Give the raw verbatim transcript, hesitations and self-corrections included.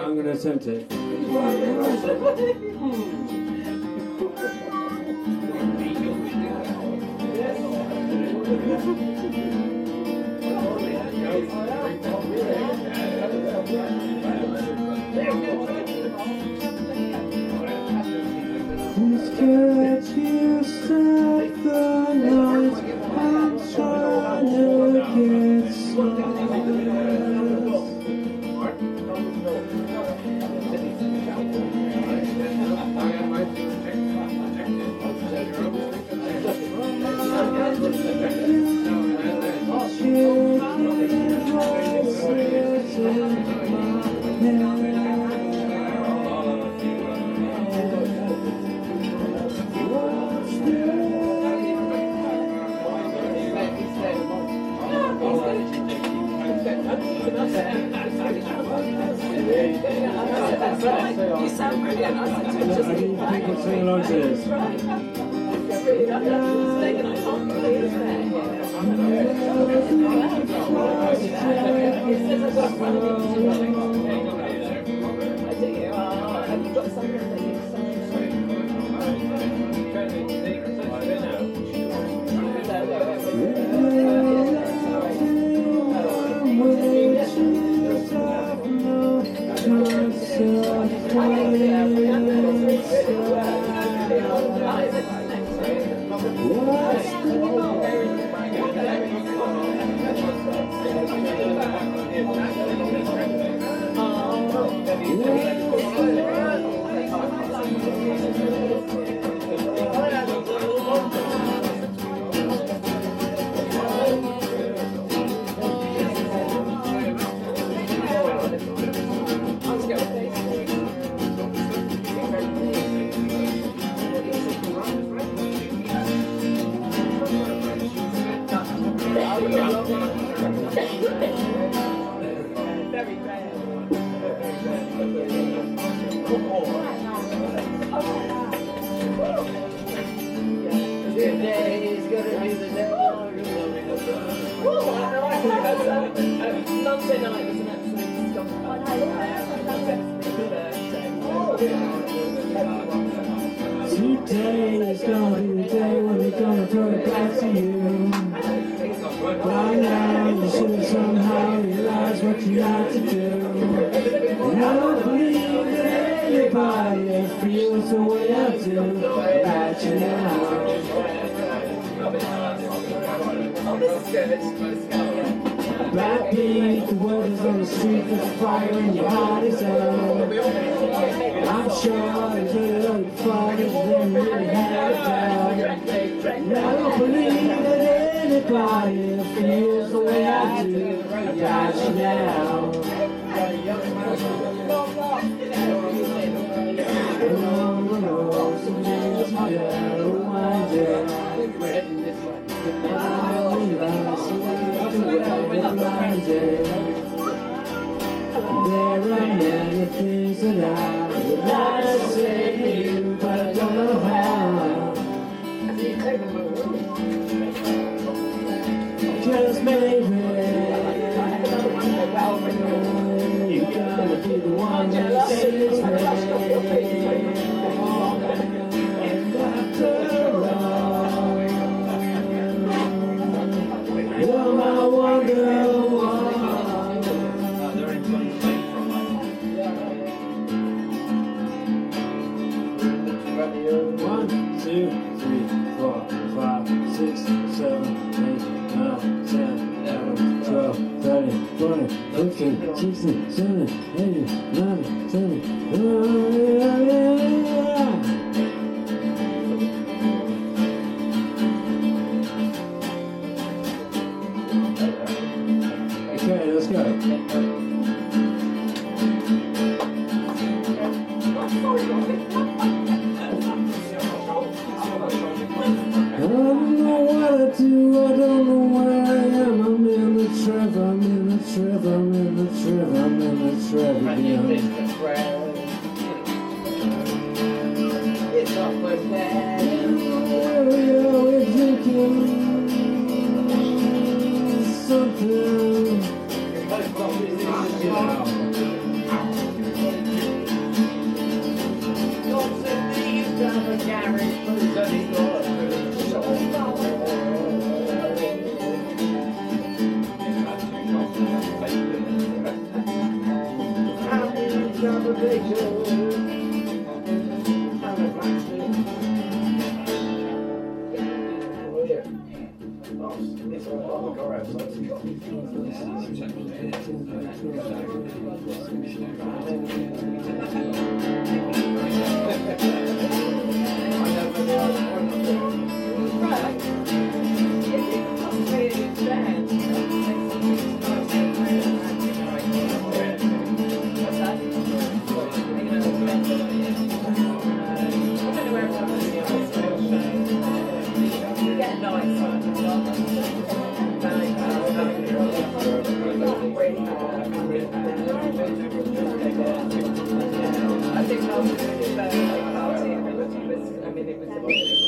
I'm going to attempt it. Could you stop the night? I'm trying to get You sound brilliant. I didn't think I'd sing along to this. Today is gonna be the day when they're gonna throw it back to you. By now you should somehow realize what you have to do. And I don't believe that anybody feels the way I do about you now. About me, the word is on the street, there's fire in your heart is on. I'm sure there's really other fighters than really have it down. And I don't believe that anybody feels the way I do about you now. There are many things that I would like to say to you, but I don't know how. Just maybe you're gonna be the one that saves me. And after all, you're my Wonderwall. One, two, three, four, five, six, seven, eight, nine, ten, eleven, twelve, thirteen, fourteen, fifteen, sixteen, seventeen, eighteen, nineteen, twenty. Oh, yeah, yeah, yeah. Okay, let's go. I don't know what I do, I don't know where I am. I'm in the Trev, I'm in the Trev, I'm in the Trev, I'm in the Trev again. It's not worth that. We're drinking something. I think after the birthday party, everybody was, I mean, it was